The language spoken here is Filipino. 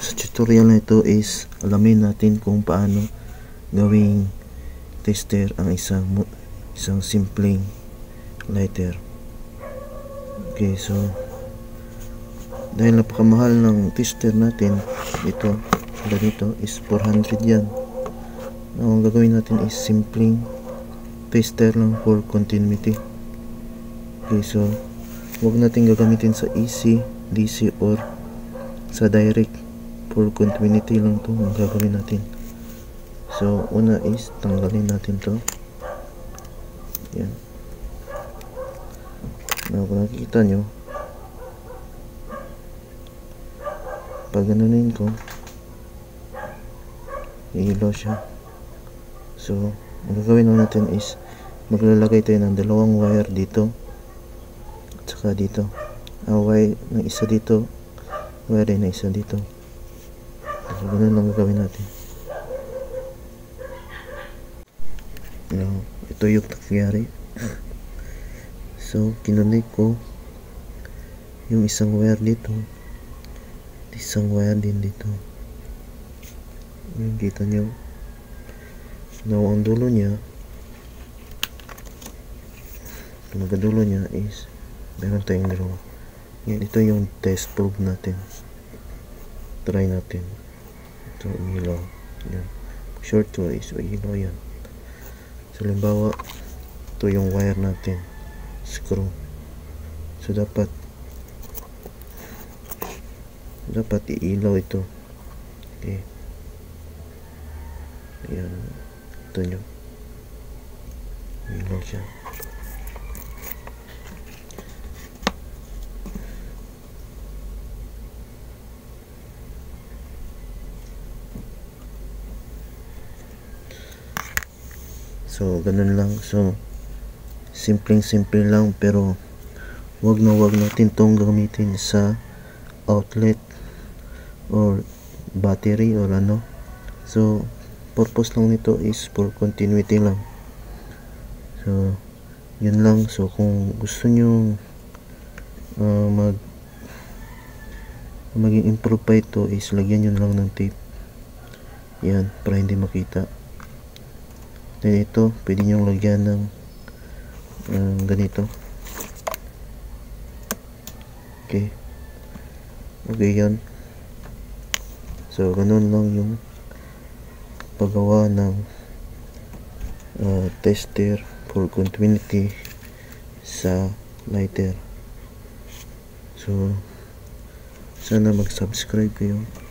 sa tutorial na ito is alamin natin kung paano gawing tester ang isang simpleng lighter. Okay, so dahil napakamahal ng tester natin, ito ganito is 400 yan. Ang gagawin natin is simpleng tester lang for continuity. Okay, so huwag natin gagamitin sa AC, DC or sa direct. For continuity lang to ang gagawin natin. So una is tanggalin natin to. Yan. Now kung nakikita nyo, pag gananin ko, iilaw siya. So ang gagawin natin is maglalagay tayo ng dalawang wire dito at saka dito. Wire na isa dito, wire na isa dito. So ganun lang gagawin natin. Now, ito yung nangyari. So kinonect ko yung isang wire dito, isang wire din dito. Yung kita nyo. Now ang dulo niya, ang magkadulo niya is meron tayong dalawa. Yan, ito yung test probe natin. Try natin. Ito ilaw. Yan. Short to is ilaw yan. So halimbawa, ito yung wire natin, screw. So dapat iilaw ito. Okay. Ayan. Ito nyo. Iilaw siya. So ganun lang. So simple lang, pero wag natin tong gamitin sa outlet or battery or ano. So purpose lang nito is for continuity lang. So yun lang. So kung gusto nyo maging improve pa ito, is lagyan nyo lang ng tape yan para hindi makita. Then ito pwede nyo lagyan ng ganito. Okay yan. So ganun lang yung paggawa ng tester for continuity sa lighter. So sana mag-subscribe kayo.